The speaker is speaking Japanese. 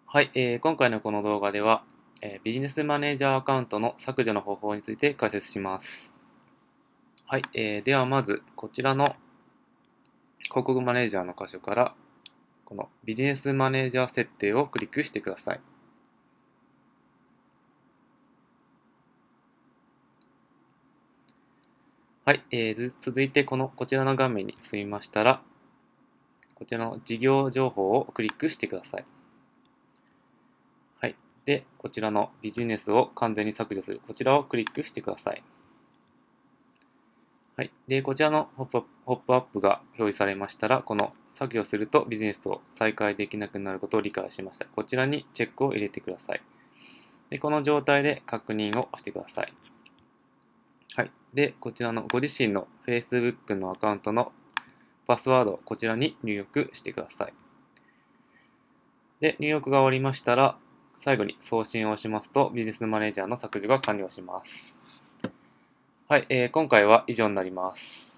はい、今回のこの動画では、ビジネスマネージャーアカウントの削除の方法について解説します。はい、ではまずこちらの広告マネージャーの箇所からこのビジネスマネージャー設定をクリックしてください。はい、続いてこちらの画面に進みましたら、こちらの事業情報をクリックしてください。はい、で、こちらのビジネスを完全に削除する、こちらをクリックしてください。はい。で、こちらのポップアップが表示されましたら、この削除するとビジネスを再開できなくなることを理解しました。こちらにチェックを入れてください。で、この状態で確認をしてください。はい。で、こちらのご自身の Facebook のアカウントのパスワードをこちらに入力してください。で、入力が終わりましたら、最後に送信をしますと、ビジネスマネージャーの削除が完了します。はい、今回は以上になります。